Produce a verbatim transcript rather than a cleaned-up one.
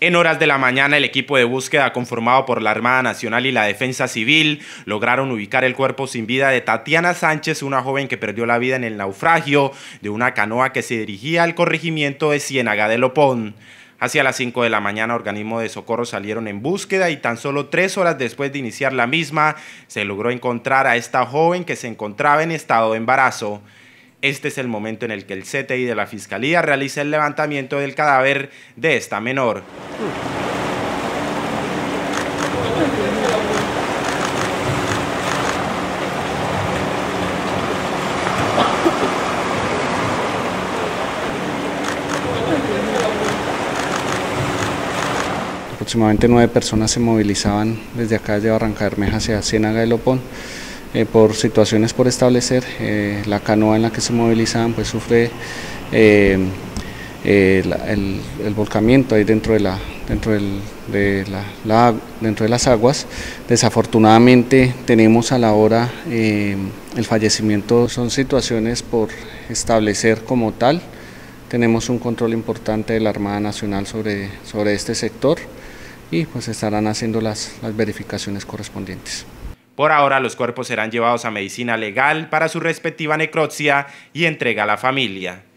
En horas de la mañana, el equipo de búsqueda conformado por la Armada Nacional y la Defensa Civil lograron ubicar el cuerpo sin vida de Tatiana Sánchez, una joven que perdió la vida en el naufragio de una canoa que se dirigía al corregimiento de Ciénaga de Lopón. Hacia las cinco de la mañana, organismos de socorro salieron en búsqueda y tan solo tres horas después de iniciar la misma, se logró encontrar a esta joven que se encontraba en estado de embarazo. Este es el momento en el que el C T I de la Fiscalía realiza el levantamiento del cadáver de esta menor. Aproximadamente nueve personas se movilizaban desde acá, desde Barrancabermeja hacia Ciénaga de Lopón. Eh, por situaciones por establecer, eh, la canoa en la que se movilizaban pues sufre eh, eh, la, el, el volcamiento ahí dentro de la dentro del, de la, la, dentro de las aguas. Desafortunadamente tenemos a la hora eh, el fallecimiento. Son situaciones por establecer como tal. Tenemos un control importante de la Armada Nacional sobre, sobre este sector y pues estarán haciendo las, las verificaciones correspondientes. Por ahora, los cuerpos serán llevados a medicina legal para su respectiva necropsia y entrega a la familia.